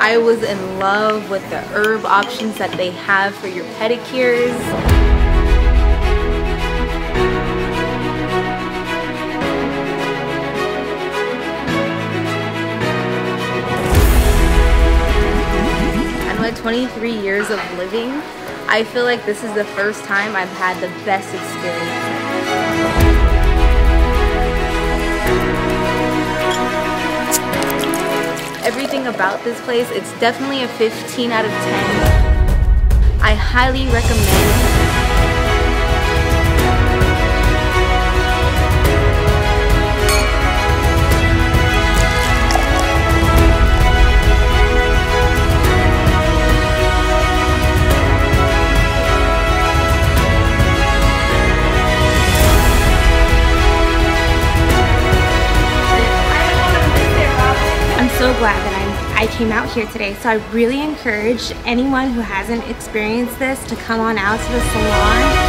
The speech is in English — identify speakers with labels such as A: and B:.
A: I was in love with the herb options that they have for your pedicures. In my 23 years of living, I feel like this is the first time I've had the best experience. Everything about this place, it's definitely a 15 out of 10. I highly recommend.
B: So glad that I came out here today, so I really encourage anyone who hasn't experienced this to come on out to the salon.